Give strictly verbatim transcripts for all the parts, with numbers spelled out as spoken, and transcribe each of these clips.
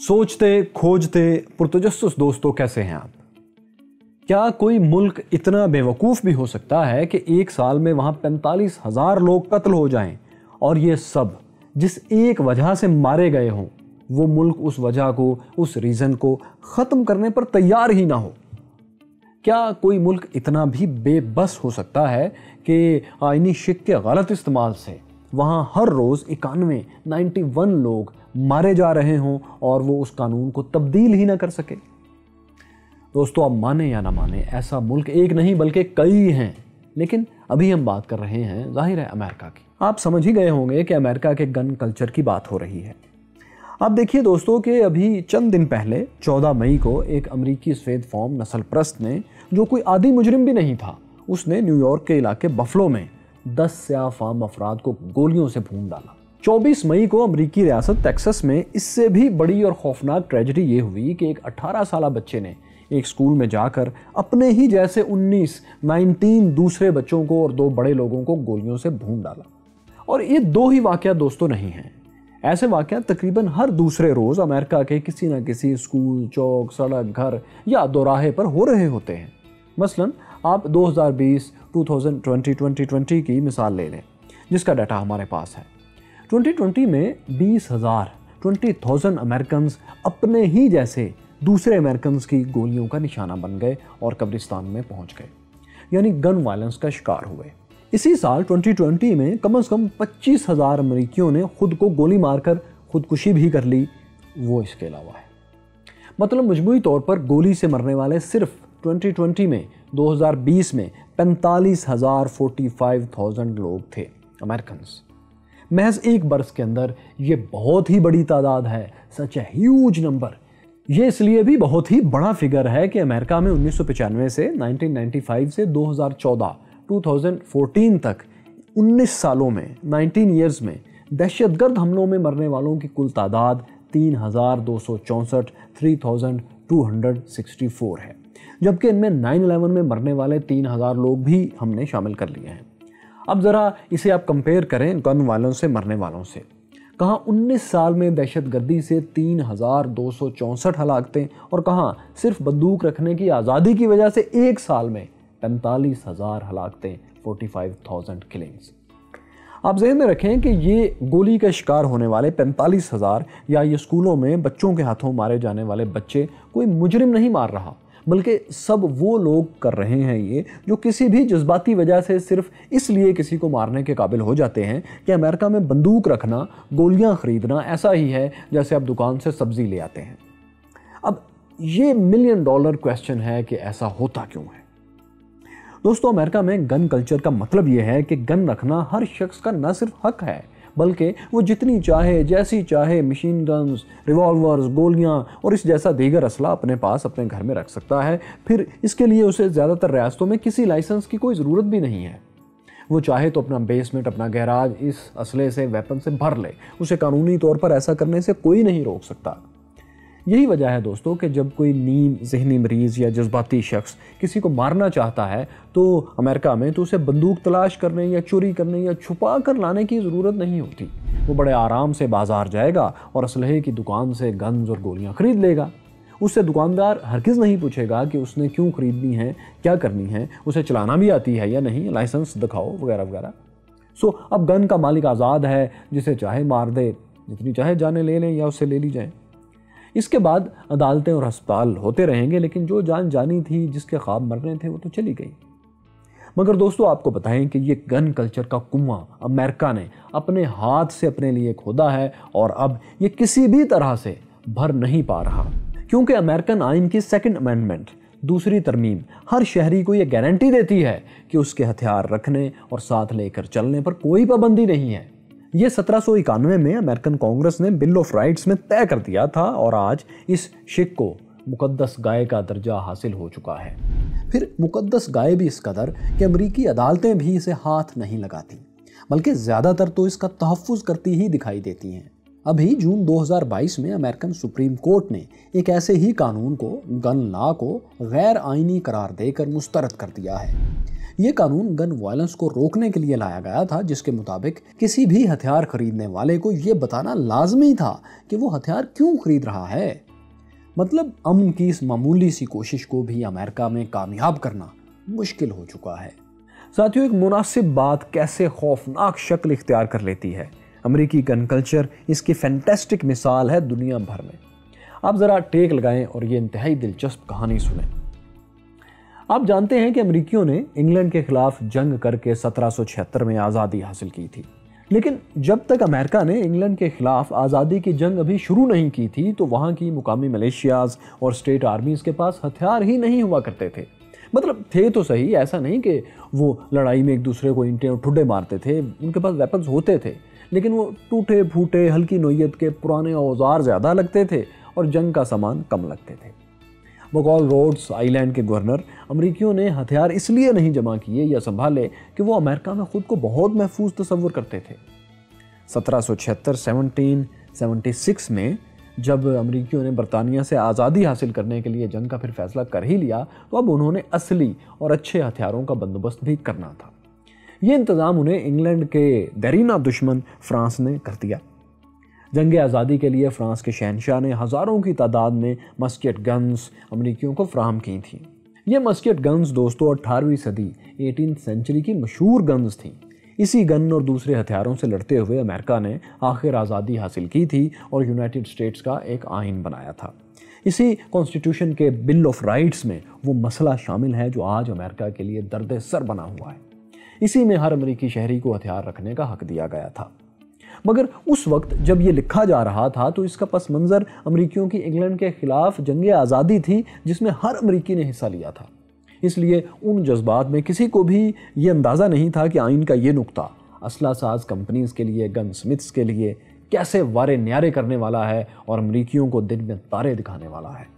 सोचते खोजते पुरतजस्सुस दोस्तों, कैसे हैं आप? क्या कोई मुल्क इतना बेवकूफ़ भी हो सकता है कि एक साल में वहाँ पैंतालीस हजार लोग कत्ल हो जाएं और ये सब जिस एक वजह से मारे गए हों, वो मुल्क उस वजह को, उस रीज़न को ख़त्म करने पर तैयार ही ना हो? क्या कोई मुल्क इतना भी बेबस हो सकता है कि आईनी शिक के गलत इस्तेमाल से वहाँ हर रोज़ इक्यानवे नाइन्टी वन लोग मारे जा रहे हों और वो उस कानून को तब्दील ही ना कर सके? दोस्तों, आप माने या ना माने, ऐसा मुल्क एक नहीं बल्कि कई हैं, लेकिन अभी हम बात कर रहे हैं जाहिर है अमेरिका की। आप समझ ही गए होंगे कि अमेरिका के गन कल्चर की बात हो रही है। आप देखिए दोस्तों कि अभी चंद दिन पहले चौदह मई को एक अमरीकी सफ़ेद फॉर्म नस्ल परस्त ने, जो कोई आदी मुजरिम भी नहीं था, उसने न्यूयॉर्क के इलाके बफलो में दस स्याह-फाम अफराद को गोलियों से भून डाला। चौबीस मई को अमरीकी रियासत टेक्सास में इससे भी बड़ी और खौफनाक ट्रेजेडी ये हुई कि एक अठारह साल बच्चे ने एक स्कूल में जाकर अपने ही जैसे उन्नीस नाइनटीन दूसरे बच्चों को और दो बड़े लोगों को गोलियों से भून डाला। और ये दो ही वाक़या दोस्तों नहीं हैं, ऐसे वाक़या तकरीबन हर दूसरे रोज़ अमेरिका के किसी न किसी स्कूल, चौक, सड़क, घर या दोराहे पर हो रहे होते हैं। मसलन आप दो हज़ार बीस, दो हज़ार बीस, दो हज़ार बीस की मिसाल ले लें, जिसका डाटा हमारे पास है। दो हज़ार बीस में बीस हज़ार बीस हज़ार अमेरिकन अपने ही जैसे दूसरे अमेरिकन की गोलियों का निशाना बन गए और कब्रिस्तान में पहुंच गए, यानी गन वायलेंस का शिकार हुए। इसी साल दो हज़ार बीस में कम से कम पच्चीस हज़ार अमरीकियों ने खुद को गोली मारकर खुदकुशी भी कर ली, वो इसके अलावा है। मतलब मजमूई तौर पर गोली से मरने वाले सिर्फ दो हज़ार बीस में दो हज़ार बीस में पैंतालीस हज़ार पैंतालीस हज़ार लोग थे अमेरिकन। महज एक बरस के अंदर ये बहुत ही बड़ी तादाद है, सच है, ह्यूज नंबर। ये इसलिए भी बहुत ही बड़ा फिगर है कि अमेरिका में उन्नीस सौ पचानवे से उन्नीस सौ पचानवे से दो हज़ार चौदह दो हज़ार चौदह तक उन्नीस सालों में नाइनटीन ईयर्स में दहशतगर्द हमलों में मरने वालों की कुल तादाद तीन हज़ार दो सौ चौंसठ तीन हज़ार दो सौ चौंसठ है, जबकि इनमें नाइन इलेवन में मरने वाले तीन हज़ार लोग भी हमने शामिल कर लिए हैं। अब ज़रा इसे आप कंपेयर करें गन वालों से मरने वालों से। कहाँ उन्नीस साल में दहशतगर्दी से तीन हज़ार दो सौ चौंसठ हलाकतें और कहाँ सिर्फ बंदूक रखने की आज़ादी की वजह से एक साल में पैंतालीस हज़ार हलाकतें, पैंतालीस हज़ार किलिंग्स। आप ज़हन में रखें कि ये गोली का शिकार होने वाले पैंतालीस हज़ार या ये स्कूलों में बच्चों के हाथों मारे जाने वाले बच्चे कोई मुजरिम नहीं मार रहा, बल्कि सब वो लोग कर रहे हैं ये जो किसी भी जज्बाती वजह से सिर्फ इसलिए किसी को मारने के काबिल हो जाते हैं कि अमेरिका में बंदूक रखना, गोलियां ख़रीदना ऐसा ही है जैसे आप दुकान से सब्ज़ी ले आते हैं। अब ये मिलियन डॉलर क्वेश्चन है कि ऐसा होता क्यों है? दोस्तों, अमेरिका में गन कल्चर का मतलब ये है कि गन रखना हर शख्स का न सिर्फ हक है, बल्कि वो जितनी चाहे, जैसी चाहे मशीन गन्स, रिवॉल्वर्स, गोलियां और इस जैसा दीगर असला अपने पास अपने घर में रख सकता है। फिर इसके लिए उसे ज़्यादातर रियासतों में किसी लाइसेंस की कोई ज़रूरत भी नहीं है। वो चाहे तो अपना बेसमेंट, अपना गैराज इस असले से, वेपन से भर ले, उसे कानूनी तौर पर ऐसा करने से कोई नहीं रोक सकता। यही वजह है दोस्तों कि जब कोई नीम ज़हनी मरीज़ या जज्बाती शख्स किसी को मारना चाहता है तो अमेरिका में तो उसे बंदूक तलाश करने या चोरी करने या छुपा कर लाने की ज़रूरत नहीं होती। वो बड़े आराम से बाज़ार जाएगा और असलहे की दुकान से गन्स और गोलियां ख़रीद लेगा। उससे दुकानदार हरगिज़ नहीं पूछेगा कि उसने क्यों ख़रीदनी है, क्या करनी है, उसे चलाना भी आती है या नहीं, लाइसेंस दिखाओ वगैरह वगैरह। सो अब गन का मालिक आज़ाद है, जिसे चाहे मार दे, जितनी चाहे जाने ले लें या उससे ले ली जाए। इसके बाद अदालतें और अस्पताल होते रहेंगे, लेकिन जो जान जानी थी, जिसके ख्वाब मरने थे, वो तो चली गई। मगर दोस्तों, आपको बताएं कि ये गन कल्चर का कुआं अमेरिका ने अपने हाथ से अपने लिए खोदा है और अब ये किसी भी तरह से भर नहीं पा रहा, क्योंकि अमेरिकन आइन की सेकंड अमेंडमेंट, दूसरी तरमीम, हर शहरी को ये गारंटी देती है कि उसके हथियार रखने और साथ लेकर चलने पर कोई पाबंदी नहीं है। ये सत्रह सौ इक्यानवे में अमेरिकन कांग्रेस ने बिल ऑफ राइट्स में तय कर दिया था और आज इस शिक को मुकद्दस गाय का दर्जा हासिल हो चुका है। फिर मुकद्दस गाय भी इस कदर कि अमरीकी अदालतें भी इसे हाथ नहीं लगाती, बल्कि ज़्यादातर तो इसका तहफ़्फ़ुज़ करती ही दिखाई देती हैं। अभी जून दो हज़ार बाईस में अमेरिकन सुप्रीम कोर्ट ने एक ऐसे ही कानून को, गन लॉ को, गैर आइनी करार देकर मुस्तरद कर दिया है। یہ قانون گن وائلنس کو روکنے کے لیے لایا گیا تھا، جس کے مطابق کسی بھی ہتھیار خریدنے والے کو یہ بتانا لازمی تھا کہ وہ ہتھیار کیوں خرید رہا ہے۔ مطلب امن کی اس معمولی سی کوشش کو بھی امریکہ میں کامیاب کرنا مشکل ہو چکا ہے۔ ساتھیوں، ایک مناسب بات کیسے خوفناک شکل اختیار کر لیتی ہے۔ امریکی گن کلچر اس کی فینٹسٹک مثال ہے دنیا بھر میں۔ آپ ذرا ٹیک لگائیں اور یہ انتہائی دلچسپ کہانی سنیں۔ آپ جانتے ہیں کہ امریکیوں نے انگلینڈ کے خلاف جنگ کر کے سترہ سو چھہتر میں آزادی حاصل کی تھی، لیکن جب تک امریکہ نے انگلینڈ کے خلاف آزادی کی جنگ ابھی شروع نہیں کی تھی تو وہاں کی مقامی ملیشیاز اور اسٹیٹ آرمیز کے پاس ہتھیار ہی نہیں ہوا کرتے تھے۔ مطلب تھے تو صحیح، ایسا نہیں کہ وہ لڑائی میں ایک دوسرے کو اینٹیں اور ٹھڈے مارتے تھے، ان کے پاس ویپنز ہوتے تھے، لیکن وہ ٹوٹے پھوٹے ہلکی نوعیت کے پرانے اوزار زیادہ لگتے تھے اور جنگ کا سامان کم لگتے تھے۔ بقول روڈس آئی لینڈ کے گورنر، امریکیوں نے ہتھیار اس لیے نہیں جمع کیے یا سنبھالے کہ وہ امریکہ میں خود کو بہت محفوظ تصور کرتے تھے۔ سترہ سو چھہتر سیونٹین سیونٹی سکس میں جب امریکیوں نے برطانیہ سے آزادی حاصل کرنے کے لیے جنگ کا پھر فیصلہ کر ہی لیا تو اب انہوں نے اصلی اور اچھے ہتھیاروں کا بندوبست بھی کرنا تھا۔ یہ انتظام انہیں انگلینڈ کے دیرینہ دشمن فرانس نے کر دیا۔ جنگ آزادی کے لیے فرانس کے شہنشاہ نے ہزاروں کی تعداد میں مسکٹ گنز امریکیوں کو فراہم کی تھیں۔ یہ مسکٹ گنز دوستو اٹھارہویں صدی ایٹین سینچری کی مشہور گنز تھیں۔ اسی گن اور دوسرے ہتھیاروں سے لڑتے ہوئے امریکہ نے آخر آزادی حاصل کی تھی اور یونائٹڈ اسٹیٹس کا ایک آئین بنایا تھا۔ اسی کانسٹیٹیوشن کے بل آف رائٹس میں وہ مسئلہ شامل ہے جو آج امریکہ کے لیے درد سر بنا ہوا ہے۔ اسی میں ہر امریکی شہری کو ہتھیار رکھنے کا حق دیا گیا تھا۔ مگر اس وقت جب یہ لکھا جا رہا تھا تو اس کا پس منظر امریکیوں کی انگلینڈ کے خلاف جنگ آزادی تھی جس میں ہر امریکی نے حصہ لیا تھا۔ اس لیے ان جذبات میں کسی کو بھی یہ اندازہ نہیں تھا کہ آئین کا یہ نقطہ اسلحہ ساز کمپنیز کے لیے، گن سمتھس کے لیے کیسے وارے نیارے کرنے والا ہے اور امریکیوں کو دن میں تارے دکھانے والا ہے۔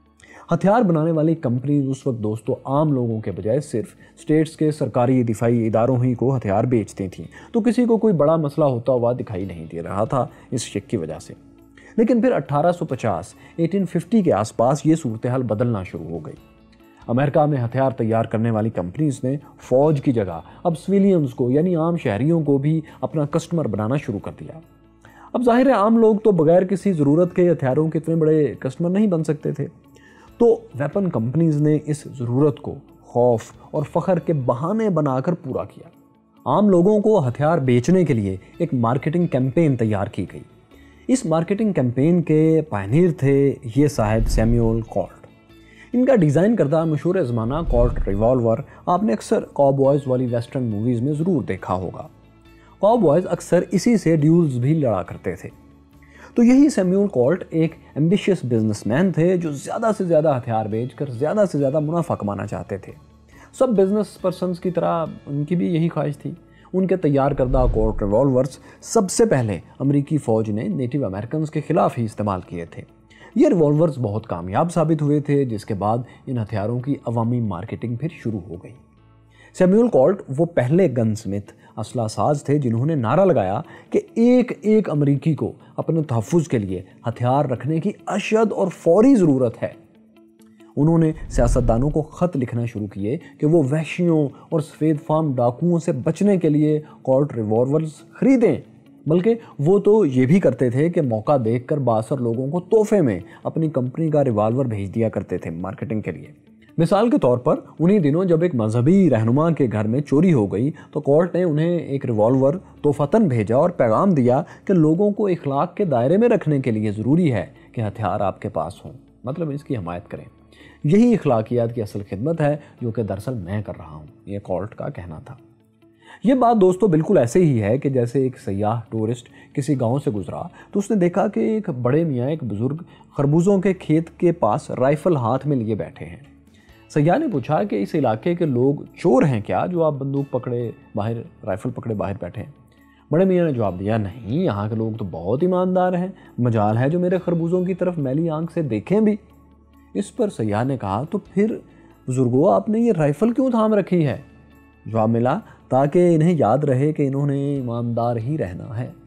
ہتھیار بنانے والی کمپنیز اس وقت دوستو عام لوگوں کے بجائے صرف اسٹیٹس کے سرکاری دفاعی اداروں ہی کو ہتھیار بیچتی تھیں، تو کسی کو کوئی بڑا مسئلہ ہوتا ہوا دکھائی نہیں دے رہا تھا اس شک کی وجہ سے۔ لیکن پھر اٹھارہ سو پچاس ایٹین ففٹی کے آس پاس یہ صورتحال بدلنا شروع ہو گئی۔ امریکہ میں ہتھیار تیار کرنے والی کمپنیز نے فوج کی جگہ اب سویلینز کو یعنی عام شہریوں کو بھی اپنا کسٹمر بنانا شروع کر دیا۔ اب ظاہر ہے عام لوگ تو بغیر کسی ضرورت کے ہتھیاروں کے اتنے بڑے کسٹمر نہیں بن سکتے تھے، تو ویپن کمپنیز نے اس ضرورت کو خوف اور فخر کے بہانے بنا کر پورا کیا۔ عام لوگوں کو ہتھیار بیچنے کے لیے ایک مارکیٹنگ کیمپین تیار کی گئی۔ اس مارکیٹنگ کیمپین کے پائنیئر تھے یہ صاحب سیمیول کولٹ۔ ان کا ڈیزائن کردہ مشہور زمانہ کولٹ ریوالور آپ نے اکثر کاؤبوائز والی ویسٹرن موویز میں ضرور دیکھا ہوگا۔ کاؤبوائز اکثر اسی سے ڈیولز بھی لڑا کرتے تھے۔ تو یہی سیمیول کولٹ ایک ایمبیشیس بزنس مین تھے جو زیادہ سے زیادہ ہتھیار بیچ کر زیادہ سے زیادہ منافع کمانا چاہتے تھے۔ سب بزنس پرسنز کی طرح ان کی بھی یہی خواہش تھی۔ ان کے تیار کردہ کولٹ ریوالورز سب سے پہلے امریکی فوج نے نیٹو امریکنز کے خلاف ہی استعمال کیے تھے۔ یہ ریوالورز بہت کامیاب ثابت ہوئے تھے، جس کے بعد ان ہتھیاروں کی عوامی مارکیٹنگ پھر شروع ہو گئی۔ سیمیول کولٹ وہ پہلے گن سمتھ اسلحہ ساز تھے جنہوں نے نعرہ لگایا کہ ایک ایک امریکی کو اپنے تحفظ کے لیے ہتھیار رکھنے کی اشد اور فوری ضرورت ہے۔ انہوں نے سیاستدانوں کو خط لکھنا شروع کیے کہ وہ وحشیوں اور سفید فام ڈاکوؤں سے بچنے کے لیے کولٹ ریوالورز خریدیں، بلکہ وہ تو یہ بھی کرتے تھے کہ موقع دیکھ کر بااثر لوگوں کو تحفے میں اپنی کمپنی کا ریوالور بھیج دیا کرتے تھے مارکیٹنگ کے لیے۔ مثال کے طور پر انہی دنوں جب ایک مذہبی رہنما کے گھر میں چوری ہو گئی تو کولٹ نے انہیں ایک ریوالور تحفتاً بھیجا اور پیغام دیا کہ لوگوں کو اخلاق کے دائرے میں رکھنے کے لیے ضروری ہے کہ ہتھیار آپ کے پاس ہوں، مطلب اس کی حمایت کریں۔ یہی اخلاقیات کی اصل خدمت ہے جو کہ دراصل میں کر رہا ہوں، یہ کولٹ کا کہنا تھا۔ یہ بات دوستو بالکل ایسے ہی ہے کہ جیسے ایک سیاح ٹورسٹ کسی گاؤں سے گزرا تو اس نے دیکھا کہ ایک بڑے میاں ایک بزرگ خربوزوں کے کھیت کے پاس رائفل ہاتھ میں لیے بیٹھے ہیں۔ سیاح نے پوچھا کہ اس علاقے کے لوگ چور ہیں کیا جو آپ بندوق پکڑے باہر رائفل پکڑے باہر بیٹھے ہیں؟ بڑے میاں نے جواب دیا، نہیں، یہاں کے لوگ تو بہت ایماندار ہیں، مجال ہے جو میرے خربوزوں کی طرف میلی آنکھ سے دیکھیں بھی۔ اس پر سیاح نے کہا، تو پھر بزرگوں آپ نے یہ رائفل کیوں تھام رکھی ہے؟ جواب ملا، تاکہ انہیں یاد رہے کہ انہوں نے ایماندار ہی رہنا ہے۔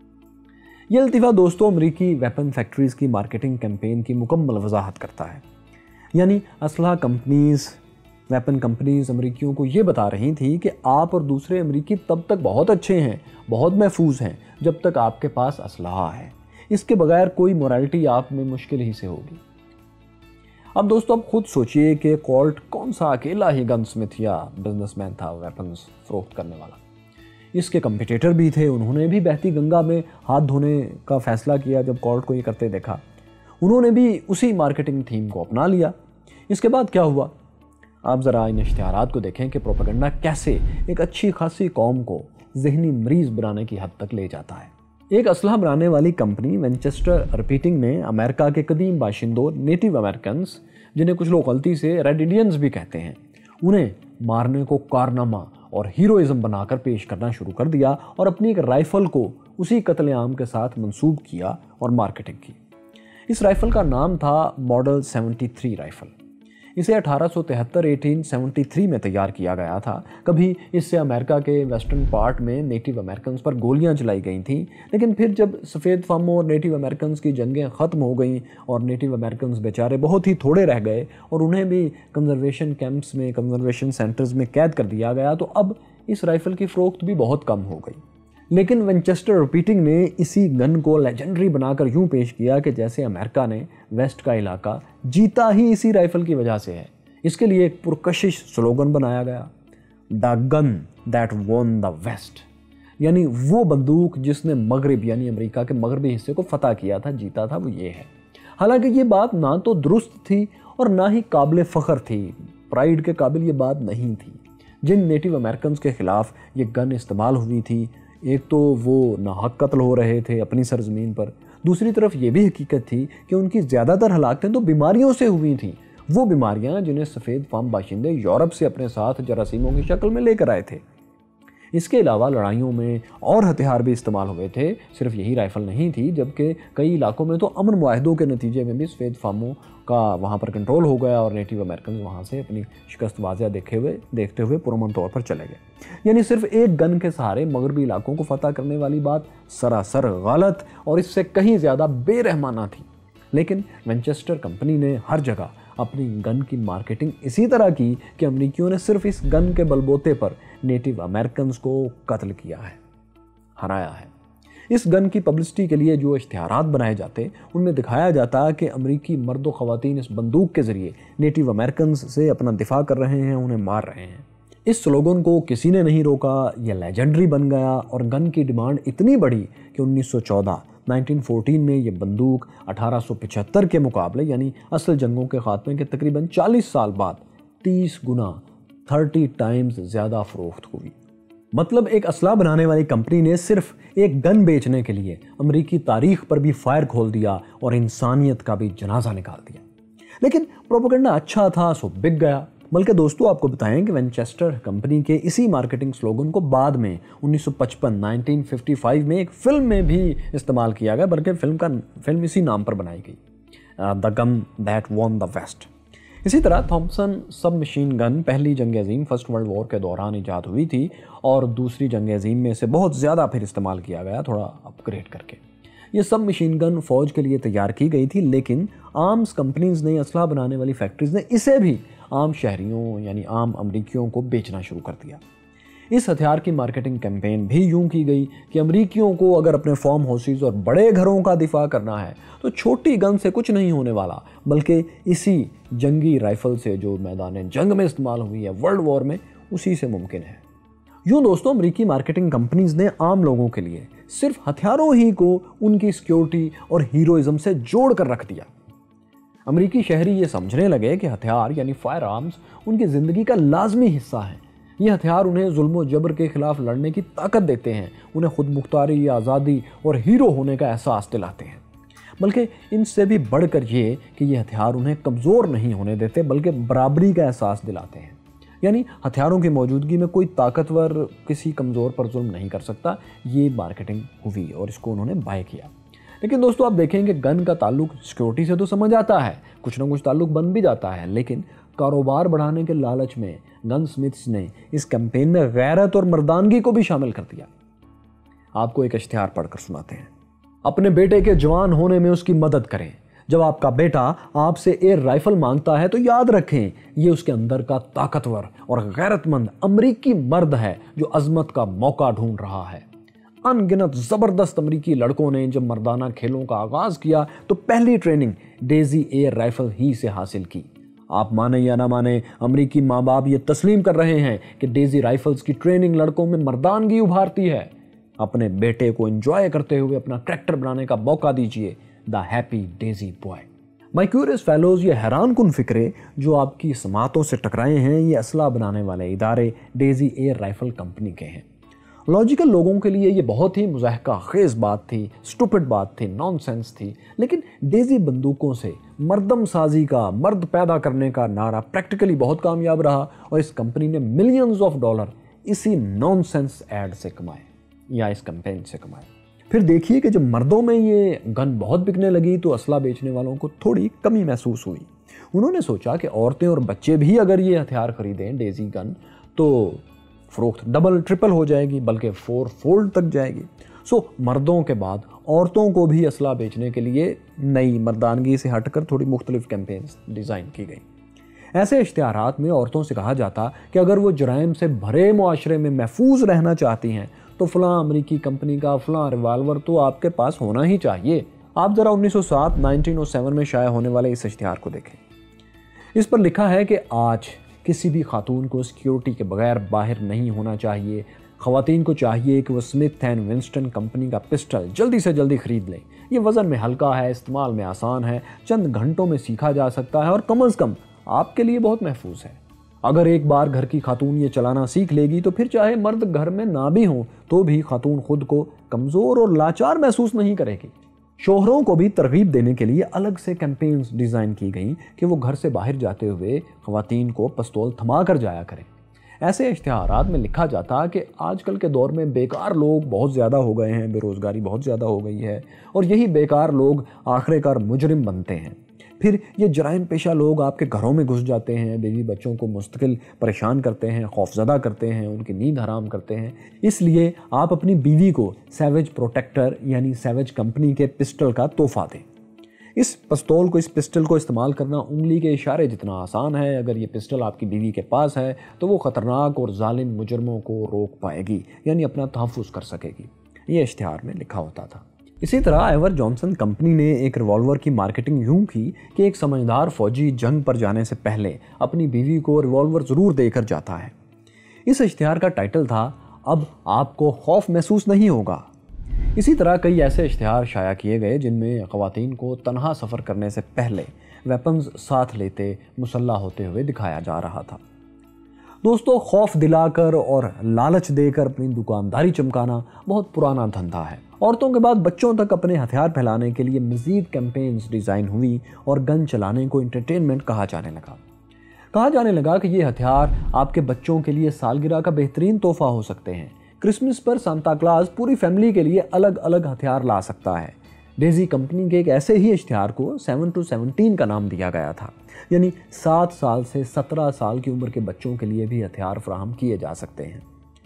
یہ الطیفہ دوستو امریکی ویپن فیکٹریز کی مارکیٹنگ کیمپین کی مکمل وضاحت کرتا ہے۔ یعنی اسلحہ کمپنیز ویپن کمپنیز امریکیوں کو یہ بتا رہی تھی کہ آپ اور دوسرے امریکی تب تک بہت اچھے ہیں، بہت محفوظ ہیں جب تک آپ کے پاس اسلحہ ہے، اس کے بغیر کوئی مورالٹی آپ میں مشکل ہی سے ہوگی۔ اب دوستو اب خود سوچئے کہ کولٹ کون سا اکیلا ہی گن سمتھ یا بزنس مین تھا ویپنز فروخت کرنے والا، اس کے کمپیٹیٹر بھی تھے، انہوں نے بھی بہتی گنگا میں ہاتھ دھونے کا فیصلہ کیا جب کولٹ کو یہ کرتے دیکھا، انہوں نے بھی اسی مارکیٹنگ تھیم کو اپنا لیا۔ اس کے بعد کیا ہوا؟ آپ ذرا ان اشتہارات کو دیکھیں کہ پروپیگنڈا کیسے ایک اچھی خاصی قوم کو ذہنی مریض بنانے کی حد تک لے جاتا ہے۔ ایک اسلحہ بنانے والی کمپنی وینچسٹر ریپیٹنگ نے امریکہ کے قدیم باشندوں نیٹو امریکنز، جنہیں کچھ لوگ غلطی سے ریڈ انڈینز بھی کہتے ہیں، انہیں مارنے کو کارنامہ اور ہیروئزم بنا کر پیش کرنا شروع کر دیا اور اپنی ایک رائفل کو اسی قتل عام کے ساتھ منسوب کیا اور مارکیٹنگ کی۔ اس رائفل کا نام تھا ماڈل سیونٹی تھری رائفل۔ اسے اٹھارہ سو تہتر اٹھارہ سو ستہتر میں تیار کیا گیا تھا۔ کبھی اس سے امریکہ کے ویسٹرن پارٹ میں نیٹو امریکنز پر گولیاں چلائی گئی تھیں، لیکن پھر جب سفید فاموں اور نیٹو امریکنز کی جنگیں ختم ہو گئیں اور نیٹو امریکنز بیچارے بہت ہی تھوڑے رہ گئے اور انہیں بھی کنزرویشن کیمپس میں، کنزرویشن سینٹرز میں قید کر دیا گیا، تو اب اس رائفل کی فروخت بھی بہت کم ہو گئی۔ لیکن وینچسٹر ریپیٹنگ نے اسی گن کو لیجنڈری بنا کر یوں پیش کیا کہ جیسے امریکہ نے ویسٹ کا علاقہ جیتا ہی اسی رائفل کی وجہ سے ہے۔ اس کے لیے ایک پرکشش سلوگن بنایا گیا، دا گن دیٹ وون دا ویسٹ، یعنی وہ بندوق جس نے مغرب یعنی امریکہ کے مغربی حصے کو فتح کیا تھا، جیتا تھا، وہ یہ ہے۔ حالانکہ یہ بات نہ تو درست تھی اور نہ ہی قابل فخر تھی، پرائیڈ کے قابل یہ بات نہیں تھی۔ جن نیٹو امریکنز کے خلاف یہ گن استعمال ہوئی تھی، ایک تو وہ ناحق قتل ہو رہے تھے اپنی سرزمین پر، دوسری طرف یہ بھی حقیقت تھی کہ ان کی زیادہ تر ہلاکتیں تو بیماریوں سے ہوئی تھیں، وہ بیماریاں جنہیں سفید فام باشندے یورپ سے اپنے ساتھ جراثیموں کی شکل میں لے کر آئے تھے۔ اس کے علاوہ لڑائیوں میں اور ہتھیار بھی استعمال ہوئے تھے، صرف یہی رائفل نہیں تھی، جبکہ کئی علاقوں میں تو امن معاہدوں کے نتیجے میں بھی سفید فاموں کا وہاں پر کنٹرول ہو گیا اور نیٹو امریکنز وہاں سے اپنی شکست واضح دیکھے ہوئے دیکھتے ہوئے پرامن طور پر چلے گئے۔ یعنی صرف ایک گن کے سہارے مغربی علاقوں کو فتح کرنے والی بات سراسر غلط اور اس سے کہیں زیادہ بے رحمانہ تھی۔ لیکن وینچسٹر کمپنی نے ہر جگہ اپنی گن کی مارکیٹنگ اسی طرح کی کہ امریکیوں نے صرف اس گن کے بلبوتے پر نیٹو امریکنز کو قتل کیا ہے، ہرایا ہے۔ اس گن کی پبلسٹی کے لیے جو اشتہارات بنائے جاتے ان میں دکھایا جاتا کہ امریکی مرد و خواتین اس بندوق کے ذریعے نیٹو امریکنز سے اپنا دفاع کر رہے ہیں، انہیں مار رہے ہیں۔ اس سلوگن کو کسی نے نہیں روکا، یہ لیجنڈری بن گیا اور گن کی ڈیمانڈ اتنی بڑھی کہ انیس سو چودہ نائنٹین فورٹین میں یہ بندوق اٹھارہ سو پچہتر کے مقابلے یعنی اصل جنگوں کے خاتمے کے تقریباً چالیس سال بعد تیس گنا تھرٹی ٹائمز زیادہ فروخت ہوئی۔ مطلب ایک اسلحہ بنانے والی کمپنی نے صرف ایک گن بیچنے کے لیے امریکی تاریخ پر بھی فائر کھول دیا اور انسانیت کا بھی جنازہ نکال دیا۔ لیکن پروپیگنڈا اچھا تھا سو بک گیا۔ بلکہ دوستو آپ کو بتائیں کہ وینچسٹر کمپنی کے اسی مارکیٹنگ سلوگن کو بعد میں انیس سو پچپن نائنٹین ففٹی فائیو میں ایک فلم میں بھی استعمال کیا گیا، بلکہ فلم کا فلم اسی نام پر بنائی گئی، دا گن دیٹ وون دا ویسٹ۔ اسی طرح تھامپسن سب مشین گن پہلی جنگ عظیم فرسٹ ورلڈ وار کے دوران ایجاد ہوئی تھی اور دوسری جنگ عظیم میں سے بہت زیادہ پھر استعمال کیا گیا، تھوڑا اپ گریڈ کر کے۔ یہ سب مشین گن فوج کے لیے تیار کی گئی تھی، لیکن آرمز کمپنیز نے، اسلحہ بنانے والی فیکٹریز نے اسے بھی عام شہریوں یعنی عام امریکیوں کو بیچنا شروع کر دیا۔ اس ہتھیار کی مارکیٹنگ کیمپین بھی یوں کی گئی کہ امریکیوں کو اگر اپنے فارم ہاؤسز اور بڑے گھروں کا دفاع کرنا ہے تو چھوٹی گن سے کچھ نہیں ہونے والا، بلکہ اسی جنگی رائفل سے جو میدان جنگ میں استعمال ہوئی ہے ورلڈ وار میں، اسی سے ممکن ہے۔ یوں دوستوں امریکی مارکیٹنگ کمپنیز نے عام لوگوں کے لیے صرف ہتھیاروں ہی کو ان کی سیکیورٹی اور ہیروئزم سے جوڑ کر رکھ دیا۔ امریکی شہری یہ سمجھنے لگے کہ ہتھیار یعنی فائر آرمز ان کی زندگی کا لازمی حصہ ہیں۔ یہ ہتھیار انہیں ظلم و جبر کے خلاف لڑنے کی طاقت دیتے ہیں، انہیں خود مختاری، آزادی اور ہیرو ہونے کا احساس دلاتے ہیں۔ بلکہ ان سے بھی بڑھ کر یہ کہ یہ ہتھیار انہیں کمزور نہیں ہونے دیتے، بلکہ برابری کا احساس دلاتے ہیں۔ یعنی ہتھیاروں کی موجودگی میں کوئی طاقتور کسی کمزور پر ظلم نہیں کر سکتا۔ یہ مارکیٹنگ ہوئی اور اس کو انہوں نے بائی کیا۔ لیکن دوستو آپ دیکھیں کہ گن کا تعلق سیکیورٹی سے تو سمجھ آتا ہے، کچھ نہ کچھ تعلق بن بھی جاتا ہے، لیکن کاروبار بڑھانے کے لالچ میں گن سمتھس نے اس کیمپین میں غیرت اور مردانگی کو بھی شامل کر دیا۔ آپ کو ایک اشتہار پڑھ کر سناتے ہیں۔ اپنے بیٹے کے جوان ہونے میں اس کی مدد کریں، جب آپ کا بیٹا آپ سے ایئر رائفل مانگتا ہے تو یاد رکھیں یہ اس کے اندر کا طاقتور اور غیرت مند امریکی مرد ہے جو عظمت کا موقع ڈھونڈ رہا ہے۔ ان گنت زبردست امریکی لڑکوں نے جب مردانہ کھیلوں کا آغاز کیا تو پہلی ٹریننگ ڈیزی ایئر رائفل ہی سے حاصل کی۔ آپ مانیں یا نہ مانیں، امریکی ماں باپ یہ تسلیم کر رہے ہیں کہ ڈیزی رائفلز کی ٹریننگ لڑکوں میں مردانگی ابھارتی ہے۔ اپنے بیٹے کو انجوائے کرتے ہوئے اپنا کریکٹر بنانے کا موقع دیجیے، the happy Daisy boy. My curious fellows, یہ حیران کن فکرے جو آپ کی سماعتوں سے ٹکرائے ہیں، یہ اسلحہ بنانے والے ادارے ڈیزی ایئر رائفل کمپنی کے ہیں۔ لاجیکل لوگوں کے لیے یہ بہت ہی مضحکہ خیز بات تھی، سٹوپڈ بات تھی، نان سینس تھی، لیکن ڈیزی بندوقوں سے مردم سازی کا، مرد پیدا کرنے کا نعرہ پریکٹیکلی بہت کامیاب رہا اور اس کمپنی نے ملینز آف ڈالر اسی نان سینس ایڈ سے کمائے یا اس کمپین سے کمائے۔ پھر دیکھیے کہ جب مردوں میں یہ گن بہت بکنے لگی تو اسلحہ بیچنے والوں کو تھوڑی کمی محسوس ہوئی۔ انہوں نے سوچا کہ عورتیں اور بچے بھی اگر یہ ہتھیار خریدیں ڈیزی گن تو فروخت ڈبل ٹرپل ہو جائے گی، بلکہ فور فولڈ تک جائے گی۔ سو مردوں کے بعد عورتوں کو بھی اسلحہ بیچنے کے لیے نئی مردانگی سے ہٹ کر تھوڑی مختلف کیمپینز ڈیزائن کی گئی۔ ایسے اشتہارات میں عورتوں سے کہا جاتا کہ اگر وہ جرائم سے بھرے معاشرے میں محفوظ رہنا چاہتی ہیں تو فلاں امریکی کمپنی کا فلاں ریوالور تو آپ کے پاس ہونا ہی چاہیے۔ آپ ذرا انیس سو سات نائنٹین او سیون میں شائع ہونے والے اس اشتہار کو دیکھیں۔ اس پر لکھا ہے کہ آج کسی بھی خاتون کو سیکیورٹی کے بغیر باہر نہیں ہونا چاہیے۔ خواتین کو چاہیے کہ وہ سمتھ اینڈ ونسٹن کمپنی کا پسٹل جلدی سے جلدی خرید لیں۔ یہ وزن میں ہلکا ہے، استعمال میں آسان ہے، چند گھنٹوں میں سیکھا جا سکتا ہے اور کم از کم آپ کے لیے بہت محفوظ ہے۔ اگر ایک بار گھر کی خاتون یہ چلانا سیکھ لے گی تو پھر چاہے مرد گھر میں نہ بھی ہوں تو بھی خاتون خود کو کمزور اور لاچار محسوس نہیں کرے گی۔ شوہروں کو بھی ترغیب دینے کے لیے الگ سے کیمپینز ڈیزائن کی گئیں کہ وہ گھر سے باہر جاتے ہوئے خواتین کو پستول تھما کر جایا کریں۔ ایسے اشتہارات میں لکھا جاتا کہ آج کل کے دور میں بیکار لوگ بہت زیادہ ہو گئے ہیں، بے روزگاری بہت زیادہ ہو گئی ہے اور یہی بیکار لوگ آخر کار مجرم بنتے ہیں۔ پھر یہ جرائم پیشہ لوگ آپ کے گھروں میں گھس جاتے ہیں، بیوی بچوں کو مستقل پریشان کرتے ہیں، خوفزدہ کرتے ہیں، ان کی نیند حرام کرتے ہیں۔ اس لیے آپ اپنی بیوی کو سیویج پروٹیکٹر یعنی سیویج کمپنی کے پسٹل کا تحفہ دیں۔ اس پستول کو اس پسٹل کو استعمال کرنا انگلی کے اشارے جتنا آسان ہے۔ اگر یہ پسٹل آپ کی بیوی کے پاس ہے تو وہ خطرناک اور ظالم مجرموں کو روک پائے گی، یعنی اپنا تحفظ کر سکے گی۔ یہ اشتہار میں لکھا ہوتا تھا۔ اسی طرح ایور جانسن کمپنی نے ایک ریوالور کی مارکیٹنگ یوں کی کہ ایک سمجھدار فوجی جنگ پر جانے سے پہلے اپنی بیوی کو ریوالور ضرور دے کر جاتا ہے۔ اس اشتہار کا ٹائٹل تھا اب آپ کو خوف محسوس نہیں ہوگا۔ اسی طرح کئی ایسے اشتہار شائع کیے گئے جن میں خواتین کو تنہا سفر کرنے سے پہلے ویپنز ساتھ لیتے مسلح ہوتے ہوئے دکھایا جا رہا تھا۔ دوستو، خوف دلا کر اور لالچ دے کر اپنی دکانداری چمکانا بہت پرانا دھندا ہے۔ عورتوں کے بعد بچوں تک اپنے ہتھیار پھیلانے کے لیے مزید کیمپینز ڈیزائن ہوئی اور گن چلانے کو انٹرٹینمنٹ کہا جانے لگا۔ کہا جانے لگا کہ یہ ہتھیار آپ کے بچوں کے لیے سالگرہ کا بہترین تحفہ ہو سکتے ہیں۔ کرسمس پر سانتا کلاز پوری فیملی کے لیے الگ الگ ہتھیار لا سکتا ہے۔ ڈیزی کمپنی کے ایک ایسے ہی اشتہار کو سیون ٹو سیونٹین کا نام دیا گیا تھا، یعنی سات سال سے سترہ سال کی عمر کے بچوں کے لیے بھی ہتھیار فراہم کیے جا سکتے ہیں۔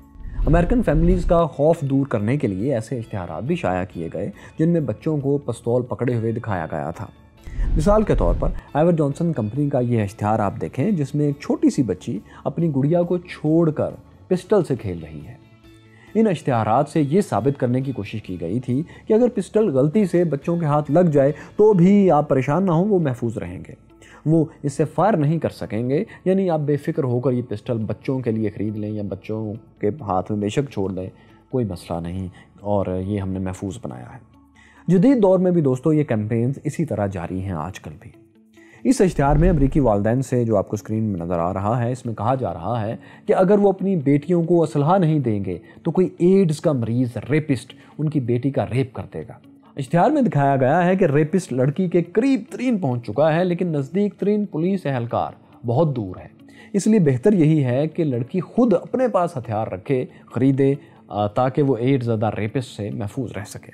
امریکن فیملیز کا خوف دور کرنے کے لیے ایسے اشتہارات بھی شائع کیے گئے جن میں بچوں کو پستول پکڑے ہوئے دکھایا گیا تھا۔ مثال کے طور پر ایور جانسن کمپنی کا یہ اشتہار آپ دیکھیں جس میں ایک چھوٹی سی بچی اپنی گڑیا کو چھوڑ کر پسٹل سے کھیل رہی ہے۔ ان اشتہارات سے یہ ثابت کرنے کی کوشش کی گئی تھی کہ اگر پسٹل غلطی سے بچوں کے ہاتھ لگ جائے تو بھی آپ پریشان نہ ہوں، وہ محفوظ رہیں گے، وہ اس سے فائر نہیں کر سکیں گے، یعنی آپ بے فکر ہو کر یہ پسٹل بچوں کے لیے خرید لیں یا بچوں کے ہاتھ میں بے شک چھوڑ دیں، کوئی مسئلہ نہیں، اور یہ ہم نے محفوظ بنایا ہے۔ جدید دور میں بھی دوستو یہ کیمپینز اسی طرح جاری ہیں آج کل بھی۔ اس اشتہار میں امریکی والدین سے جو آپ کو اسکرین میں نظر آ رہا ہے، اس میں کہا جا رہا ہے کہ اگر وہ اپنی بیٹیوں کو اسلحہ نہیں دیں گے تو کوئی ایڈز کا مریض ریپسٹ ان کی بیٹی کا ریپ کر دے گا۔ اشتہار میں دکھایا گیا ہے کہ ریپسٹ لڑکی کے قریب ترین پہنچ چکا ہے لیکن نزدیک ترین پولیس اہلکار بہت دور ہے، اس لیے بہتر یہی ہے کہ لڑکی خود اپنے پاس ہتھیار رکھے، خریدے، تاکہ وہ ایڈز زدہ ریپسٹ سے محفوظ رہ سکے۔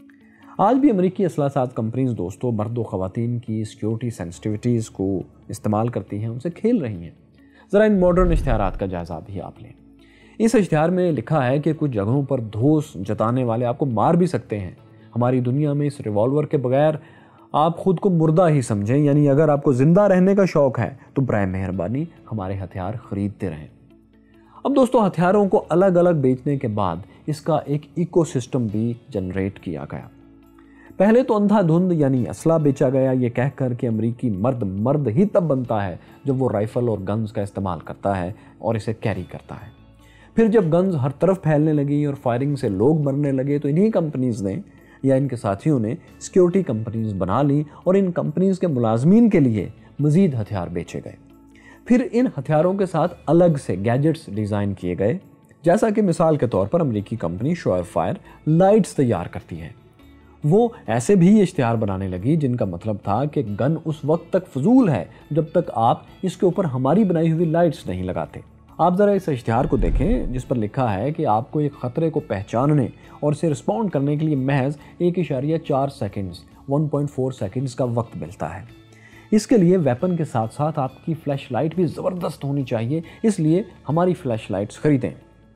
آج بھی امریکی اسلحہ ساز کمپنیز دوستوں مرد و خواتین کی سیکیورٹی سینسٹیوٹیز کو استعمال کرتی ہیں، ان سے کھیل رہی ہیں۔ ذرا ان ماڈرن اشتہارات کا جائزہ بھی آپ لیں۔ اس اشتہار میں لکھا ہے کہ کچھ جگہوں پر دھوس جتانے والے آپ کو مار بھی سکتے ہیں۔ ہماری دنیا میں اس ریوالور کے بغیر آپ خود کو مردہ ہی سمجھیں، یعنی اگر آپ کو زندہ رہنے کا شوق ہے تو برائے مہربانی ہمارے ہتھیار خریدتے رہیں۔ اب دوستو، ہتھیاروں کو الگ الگ بیچنے کے بعد اس کا ایک ایکو سسٹم بھی جنریٹ کیا گیا۔ پہلے تو اندھا دھند یعنی اسلحہ بیچا گیا، یہ کہہ کر کہ امریکی مرد مرد ہی تب بنتا ہے جب وہ رائفل اور گنز کا استعمال کرتا ہے اور اسے کیری کرتا ہے۔ پھر جب گنز ہر طرف پھیلنے لگی اور فائرنگ سے لوگ مرنے لگے تو انہی کمپنیز نے یا ان کے ساتھیوں نے سیکیورٹی کمپنیز بنا لی اور ان کمپنیز کے ملازمین کے لیے مزید ہتھیار بیچے گئے۔ پھر ان ہتھیاروں کے ساتھ الگ سے گیجٹس ڈیزائن کیے گئے، جیسا کہ مثال کے طور پر امریکی کمپنی شوائر فائر لائٹس تیار کرتی ہے۔ وہ ایسے بھی اشتہار بنانے لگی جن کا مطلب تھا کہ گن اس وقت تک فضول ہے جب تک آپ اس کے اوپر ہماری بنائی ہوئی لائٹس نہیں لگاتے۔ آپ ذرا اس اشتہار کو دیکھیں جس پر لکھا ہے کہ آپ کو ایک خطرے کو پہچاننے اور اسے رسپونڈ کرنے کے لیے محض ایک اشاریہ چار seconds one point four seconds کا وقت ملتا ہے۔ اس کے لیے ویپن کے ساتھ ساتھ آپ کی فلیش لائٹ بھی زبردست ہونی چاہیے، اس لیے ہماری فلیش لائٹس خریدیں۔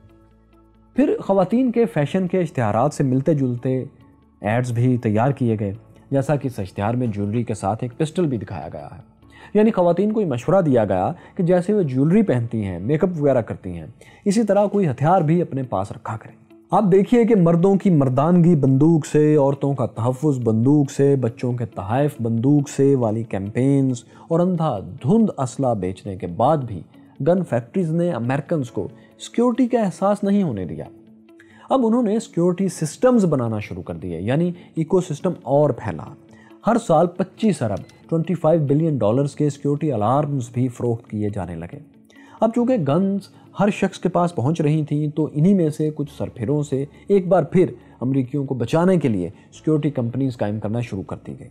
پھر خواتین کے فیشن کے اشتہارات سے ملتے جلتے ایڈز بھی تیار کیے گئے، جیسا کہ اس اشتہار میں جیولری کے ساتھ ایک پسٹل بھی دکھایا گیا ہے۔ یعنی خواتین کو یہ مشورہ دیا گیا کہ جیسے وہ جیولری پہنتی ہیں، میک اپ وغیرہ کرتی ہیں، اسی طرح کوئی ہتھیار بھی اپنے پاس رکھا کریں۔ آپ دیکھیے کہ مردوں کی مردانگی بندوق سے، عورتوں کا تحفظ بندوق سے، بچوں کے تحائف بندوق سے والی کیمپینز اور اندھا دھند اسلحہ بیچنے کے بعد بھی گن فیکٹریز نے امریکنز کو سیکیورٹی کا احساس نہیں ہونے دیا۔ اب انہوں نے سیکیورٹی سسٹمز بنانا شروع کر دیے، یعنی ایکو سسٹم اور پھیلا۔ ہر سال پچیس ارب پچیس بلین ڈالرز کے سیکیورٹی الارمز بھی فروخت کیے جانے لگے۔ اب چونکہ گنز ہر شخص کے پاس پہنچ رہی تھیں تو انہی میں سے کچھ سرپھروں سے ایک بار پھر امریکیوں کو بچانے کے لیے سیکیورٹی کمپنیز قائم کرنا شروع کر دی گئی۔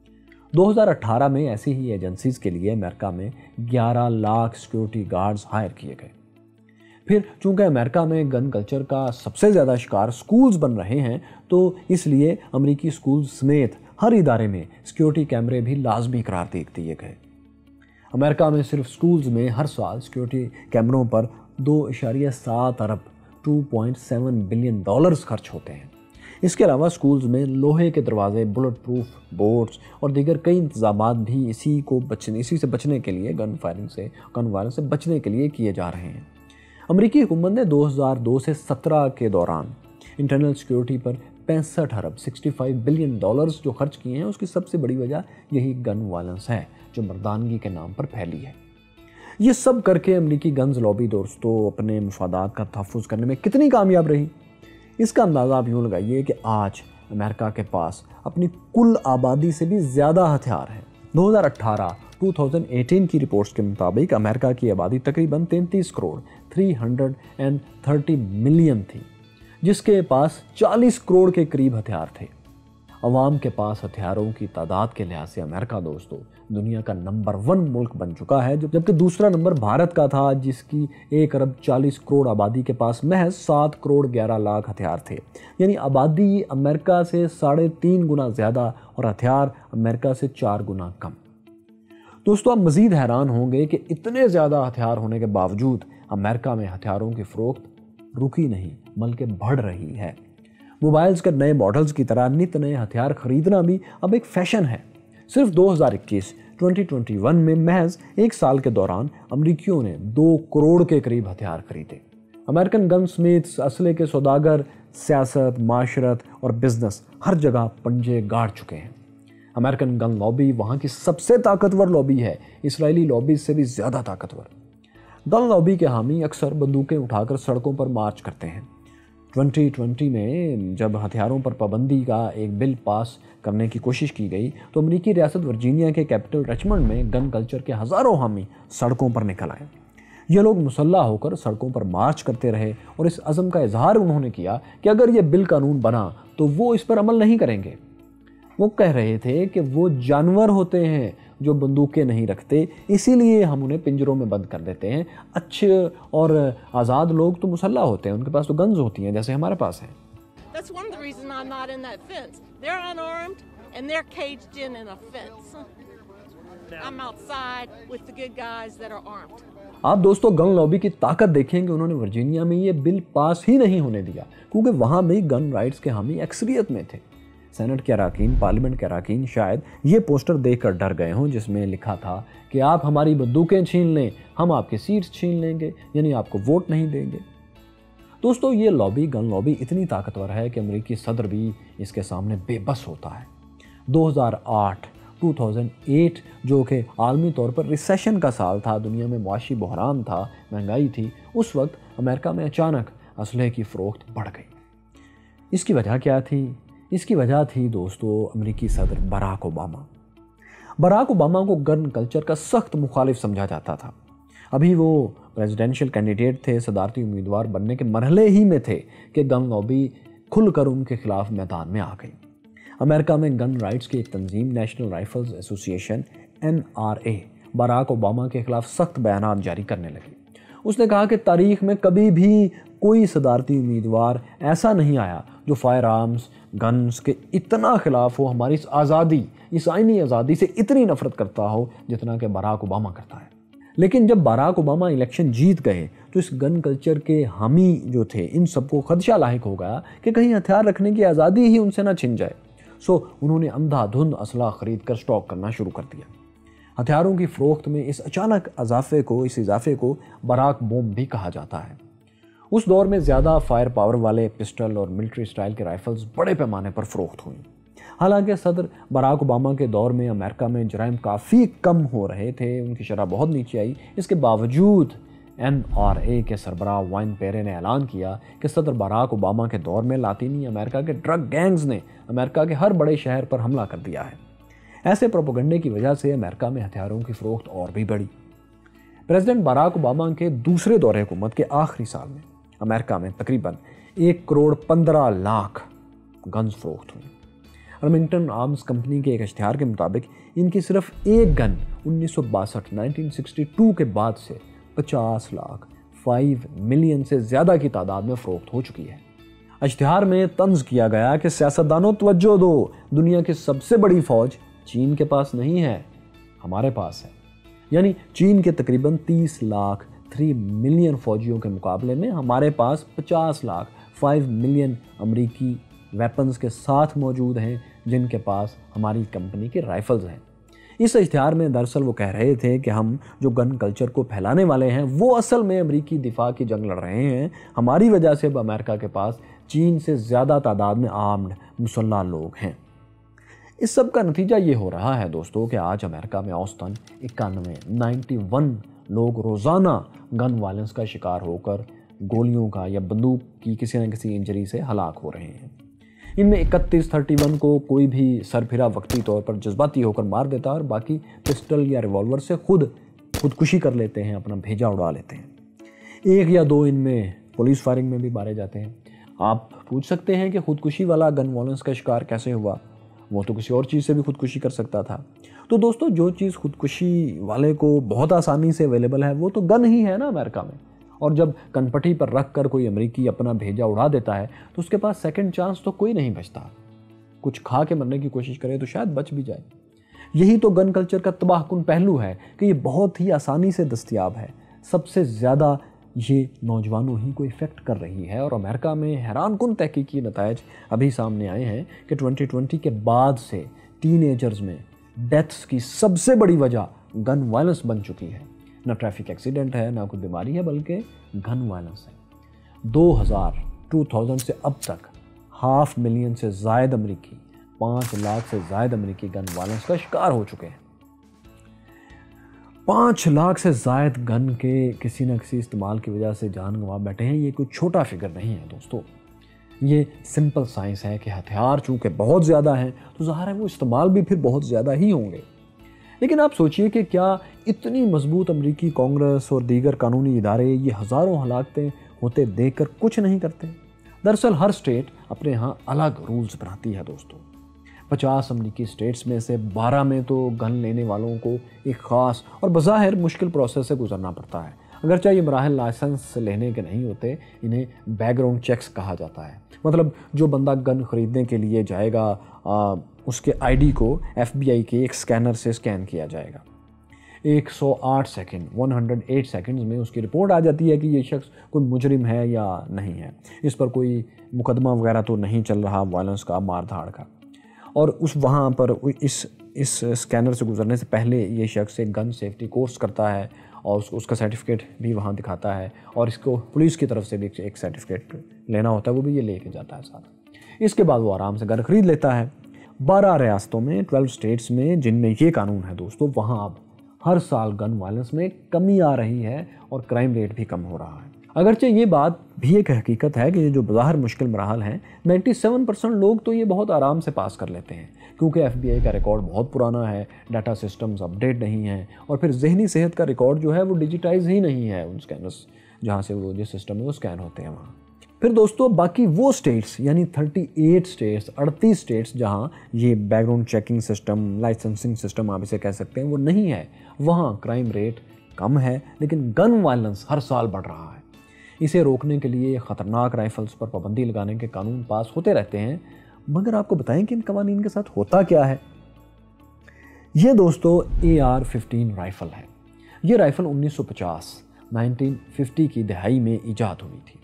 دو ہزار اٹھارہ میں ایسی ہی ایجنسیز کے لیے امریکہ میں گیارہ لاکھ سیکیورٹی گارڈز ہائر کیے گئے۔ پھر چونکہ امریکہ میں گن کلچر کا سب سے زیادہ شکار سکولز بن رہے ہیں تو اس لیے امریکی سکولز سمیت ہر ادارے میں سیکیورٹی کیمرے بھی لازمی قرار دے دیے گئے۔ امریکہ میں صرف سکولز میں ہر سال سیکیورٹی کیمروں پر دو اشاریہ سات ارب two point seven billion dollars خرچ ہوتے ہیں۔ اس کے علاوہ سکولز میں لوہے کے دروازے، بلٹ پروف بورڈز اور دیگر کئی انتظامات بھی اسی کو بچنے اسی سے بچنے کے لیے گن فائرنگ سے گن وائرنس سے بچنے کے لیے کیے جا رہے ہیں۔ امریکی حکومت نے دو ہزار دو سے سترہ کے دوران انٹرنل سیکیورٹی پر پینسٹھ ارب سکسٹی فائیو بلین ڈالرز جو خرچ کیے ہیں، اس کی سب سے بڑی وجہ یہی گن وائلنس ہے جو مردانگی کے نام پر پھیلی ہے۔ یہ سب کر کے امریکی گنز لابی دوستو اپنے مفادات کا تحفظ کرنے میں کتنی کامیاب رہی، اس کا اندازہ آپ یوں لگائیے کہ آج امریکہ کے پاس اپنی کل آبادی سے بھی زیادہ ہتھیار ہیں۔ دو ہزار اٹھارہ دو ہزار اٹھارہ کی رپورٹس کے مطابق امریکہ کی آبادی تقریباً تینتیس کروڑ تین سو تیس ملین تھی، جس کے پاس چالیس کروڑ کے قریب ہتھیار تھے۔ عوام کے پاس ہتھیاروں کی تعداد کے لحاظ سے امریکہ دوستو دنیا کا نمبر ون ملک بن چکا ہے، جبکہ دوسرا نمبر بھارت کا تھا جس کی ایک ارب چالیس کروڑ آبادی کے پاس محض سات کروڑ گیارہ لاکھ ہتھیار تھے۔ یعنی آبادی امریکہ سے ساڑھے تین گنا زیادہ اور ہتھیار امریکہ سے چار گنا کم۔ دوستو آپ مزید حیران ہوں گے کہ اتنے زیادہ ہتھیار ہونے کے باوجود امریکہ میں ہتھیاروں کی فروخت رکی نہیں بلکہ بڑھ رہی ہے۔ موبائلز کے نئے ماڈلز کی طرح نت نئے ہتھیار خریدنا بھی اب ایک فیشن ہے۔ صرف دو ہزار اکیس ٹوئنٹی ٹوئنٹی ون میں محض ایک سال کے دوران امریکیوں نے دو کروڑ کے قریب ہتھیار خریدے۔ امریکن گن سمیتھ اسلحے کے سوداگر سیاست، معاشرت اور بزنس ہر جگہ پنجے گاڑ چکے ہیں۔ امریکن گن لابی وہاں کی سب سے طاقتور لابی ہے، اسرائیلی لابی سے بھی زیادہ طاقتور۔ گن لابی کے حامی اکثر بندوقیں اٹھا کر سڑکوں پر مارچ کرتے ہیں۔ ٹوئنٹی ٹوئنٹی میں جب ہتھیاروں پر پابندی کا ایک بل پاس کرنے کی کوشش کی گئی تو امریکی ریاست ورجینیا کے کیپٹل رچمنڈ میں گن کلچر کے ہزاروں حامی سڑکوں پر نکل آئے۔ یہ لوگ مسلح ہو کر سڑکوں پر مارچ کرتے رہے اور اس عزم کا اظہار انہوں نے کیا کہ اگر یہ بل قانون بنا تو وہ اس پر عمل نہیں کریں گے۔ وہ کہہ رہے تھے کہ وہ جانور ہوتے ہیں جو بندوقیں نہیں رکھتے، اسی لیے ہم انہیں پنجروں میں بند کر دیتے ہیں۔ اچھے اور آزاد لوگ تو مسلح ہوتے ہیں، ان کے پاس تو گنز ہوتی ہیں جیسے ہمارے پاس ہیں۔ That's one of the reasons I'm not in that fence. They're unarmed and they're caged in in a fence. I'm outside with the good guys that are armed. آپ دوستو گن لابی کی طاقت دیکھیں کہ انہوں نے ورجینیا میں یہ بل پاس ہی نہیں ہونے دیا کیونکہ وہاں بھی گن رائٹس کے حامی اکثریت میں تھے۔ سینٹ کے اراکین، پارلیمنٹ کے اراکین شاید یہ پوسٹر دیکھ کر ڈر گئے ہوں جس میں لکھا تھا کہ آپ ہماری بندوقیں چھین لیں، ہم آپ کی سیٹس چھین لیں گے، یعنی آپ کو ووٹ نہیں دیں گے۔ دوستو، یہ لابی، گن لابی اتنی طاقتور ہے کہ امریکی صدر بھی اس کے سامنے بے بس ہوتا ہے۔ دو ہزار آٹھ دو ہزار آٹھ جو کہ عالمی طور پر ریسیشن کا سال تھا، دنیا میں معاشی بحران تھا، مہنگائی تھی، اس وقت امریکہ میں اچانک اسلحے کی فروخت بڑھ گئی۔ اس کی وجہ کیا تھی؟ اس کی وجہ تھی دوستو امریکی صدر براک اوباما۔ براک اوباما کو گن کلچر کا سخت مخالف سمجھا جاتا تھا۔ ابھی وہ پریزیڈنشل کینڈیڈیٹ تھے، صدارتی امیدوار بننے کے مرحلے ہی میں تھے کہ گن لابی کھل کر ان کے خلاف میدان میں آ گئی۔ امریکہ میں گن رائٹس کی ایک تنظیم national Rifles Association N R A Barack Obama کے خلاف سخت بیانات جاری کرنے لگی۔ اس نے کہا کہ تاریخ میں کبھی بھی کوئی صدارتی امیدوار ایسا نہیں آیا جو فائر آرمز، گنز کے اتنا خلاف ہو، ہماری اس آزادی، اس آئینی آزادی سے اتنی نفرت کرتا ہو جتنا کہ براک اوباما کرتا ہے۔ لیکن جب براک اوباما الیکشن جیت گئے تو اس گن کلچر کے حامی جو تھے ان سب کو خدشہ لاحق ہو گیا کہ کہیں ہتھیار رکھنے کی آزادی ہی ان سے نہ چھن جائے۔ سو انہوں نے اندھا دھند اسلحہ خرید کر سٹاک کرنا شروع کر دیا۔ ہتھیاروں کی فروخت میں اس اچانک اضافے کو اس اضافے کو براک بوم بھی کہا جاتا ہے۔ اس دور میں زیادہ فائر پاور والے پسٹل اور ملٹری سٹائل کے رائفلز بڑے پیمانے پر فروخت ہوئیں۔ حالانکہ صدر براک اوباما کے دور میں امریکہ میں جرائم کافی کم ہو رہے تھے، ان کی شرح بہت نیچے آئی، اس کے باوجود این آر اے کے سربراہ وائن پیرے نے اعلان کیا کہ صدر براک اوباما کے دور میں لاطینی امریکہ کے ڈرگ گینگز نے امریکہ کے ہر بڑے شہر پر حملہ کر دیا ہے۔ ایسے پروپیگنڈے کی وجہ سے امریکہ میں ہتھیاروں کی فروخت اور بھی بڑھی۔ پریزیڈنٹ براک اوباما کے دوسرے دور حکومت کے آخری سال میں امریکہ میں تقریباً ایک کروڑ پندرہ لاکھ گنز فروخت ہوئی۔ رمنگٹن آرمز کمپنی کے ایک اشتہار کے مطابق ان کی صرف ایک گن انیس سو باسٹھ نائنٹین سکسٹی ٹو کے بعد سے پچاس لاکھ فائیو ملین سے زیادہ کی تعداد میں فروخت ہو چکی ہے۔ اشتہار میں طنز کیا گیا کہ سیاستدانوں توجہ دو، دنیا کی سب سے بڑی فوج چین کے پاس نہیں ہے، ہمارے پاس ہے۔ یعنی چین کے تقریباً تیس لاکھ تھری ملین فوجیوں کے مقابلے میں ہمارے پاس پچاس لاکھ فائیو ملین امریکی ویپنز کے ساتھ موجود ہیں جن کے پاس ہماری کمپنی کے رائفلز ہیں۔ اس اشتہار میں دراصل وہ کہہ رہے تھے کہ ہم جو گن کلچر کو پھیلانے والے ہیں وہ اصل میں امریکی دفاع کی جنگ لڑ رہے ہیں، ہماری وجہ سے اب امریکہ کے پاس چین سے زیادہ تعداد میں آرمڈ مسلح لوگ ہیں۔ اس سب کا نتیجہ یہ ہو رہا ہے دوستو کہ آج امریکہ میں اوسطاً اکانوے نائنٹی ون لوگ روزانہ گن وائلنس کا شکار ہو کر گولیوں کا یا بندوق کی کسی نہ کسی انجری سے ہلاک ہو رہے ہیں۔ ان میں اکتیس تھرٹی ون کو کوئی بھی سرپھرا وقتی طور پر جذباتی ہو کر مار دیتا ہے اور باقی پسٹل یا ریوالور سے خود خودکشی کر لیتے ہیں، اپنا بھیجا اڑا لیتے ہیں۔ ایک یا دو ان میں پولیس فائرنگ میں بھی مارے جاتے ہیں۔ آپ پوچھ سکتے ہیں کہ خودکشی والا گن وائلنس کا شکار کیسے ہوا؟ وہ تو کسی اور چیز سے بھی خودکشی کر سکتا تھا۔ تو دوستو جو چیز خودکشی والے کو بہت آسانی سے اویلیبل ہے وہ تو گن ہی ہے نا امریکہ میں، اور جب کنپٹی پر رکھ کر کوئی امریکی اپنا بھیجا اڑا دیتا ہے تو اس کے پاس سیکنڈ چانس تو کوئی نہیں بچتا۔ کچھ کھا کے مرنے کی کوشش کرے تو شاید بچ بھی جائے۔ یہی تو گن کلچر کا تباہ کن پہلو ہے کہ یہ بہت ہی آسانی سے دستیاب ہے۔ سب سے زیادہ یہ نوجوانوں ہی کو افیکٹ کر رہی ہے، اور امریکہ میں حیران کن تحقیقی نتائج ابھی سامنے آئے ہیں کہ ٹوئنٹی ٹوئنٹی کے بعد سے ٹین ایجرز میں ڈیتھس کی سب سے بڑی وجہ گن وائلنس بن چکی ہے۔ نہ ٹریفک ایکسیڈنٹ ہے، نہ کوئی بیماری ہے، بلکہ گن وائلنس ہے۔ دو ہزار ٹو تھاؤزنڈ سے اب تک ہاف ملین سے زائد امریکی، پانچ لاکھ سے زائد امریکی گن وائلنس کا شکار ہو چکے ہیں۔ پانچ لاکھ سے زائد گن کے کسی نہ کسی استعمال کی وجہ سے جان گنوا بیٹھے ہیں۔ یہ کوئی چھوٹا فگر نہیں ہے دوستو، یہ سمپل سائنس ہے کہ ہتھیار چونکہ بہت زیادہ ہیں تو ظاہر ہے وہ استعمال بھی پھر بہت زیادہ ہی ہوں گے۔ لیکن آپ سوچئے کہ کیا اتنی مضبوط امریکی کانگریس اور دیگر قانونی ادارے یہ ہزاروں ہلاکتیں ہوتے دیکھ کر کچھ نہیں کرتے؟ دراصل ہر سٹیٹ اپنے ہاں الگ رولز بناتی ہے دوستو۔ پچاس امریکی سٹیٹس میں سے بارہ میں تو گن لینے والوں کو ایک خاص اور بظاہر مشکل پروسیس سے گزرنا پڑتا ہے۔ اگرچہ یہ مراحل لائسنس لینے کے نہیں ہوتے، انہیں بیک گراؤنڈ چیکس کہا جاتا ہے۔ مطلب جو بندہ گن خریدنے کے لیے جائے گا آ, اس کے آئی ڈی کو ایف بی آئی کے ایک سکینر سے سکین کیا جائے گا۔ ایک سو آٹھ second one hundred eight seconds میں اس کی رپورٹ آ جاتی ہے کہ یہ شخص کوئی مجرم ہے یا نہیں ہے، اس پر کوئی مقدمہ وغیرہ تو نہیں چل رہا وائلنس کا، مار دھاڑ کا۔ اور اس وہاں پر اس اس اسکینر سے گزرنے سے پہلے یہ شخص ایک گن سیفٹی کورس کرتا ہے اور اس اس کا سرٹیفکیٹ بھی وہاں دکھاتا ہے، اور اس کو پولیس کی طرف سے بھی ایک سرٹیفکیٹ لینا ہوتا ہے، وہ بھی یہ لے کے جاتا ہے ساتھ۔ اس کے بعد وہ آرام سے گن خرید لیتا ہے۔ بارہ ریاستوں میں، ٹویلو اسٹیٹس میں جن میں یہ قانون ہے دوستو، وہاں اب ہر سال گن وائلنس میں کمی آ رہی ہے اور کرائم ریٹ بھی کم ہو رہا ہے۔ اگرچہ یہ بات بھی ایک حقیقت ہے کہ یہ جو بظاہر مشکل مراحل ہیں، نائنٹی سیون پرسنٹ لوگ تو یہ بہت آرام سے پاس کر لیتے ہیں، کیونکہ ایف بی آئی کا ریکارڈ بہت پرانا ہے، ڈیٹا سسٹمز اپڈیٹ نہیں ہیں، اور پھر ذہنی صحت کا ریکارڈ جو ہے وہ ڈیجیٹائز ہی نہیں ہے ان سکینرز جہاں سے وہ جس سسٹم میں وہ سکین ہوتے ہیں وہاں۔ پھر دوستو باقی وہ سٹیٹس یعنی تھرٹی ایٹ سٹیٹس، اڑتیس سٹیٹس جہاں یہ background checking system, licensing system آپ اسے کہہ سکتے ہیں، وہ نہیں ہے، وہاں کرائم ریٹ کم ہے، لیکن گن وائلنس ہر سال بڑھ رہا ہے۔ اسے روکنے کے لیے خطرناک رائفلز پر پابندی لگانے کے قانون پاس ہوتے رہتے ہیں، مگر آپ کو بتائیں کہ ان قوانین کے ساتھ ہوتا کیا ہے؟ یہ دوستو اے آر ففٹین رائفل ہے۔ یہ رائفل انیس سو پچاس نائنٹین ففٹی کی دہائی میں ایجاد ہوئی تھی۔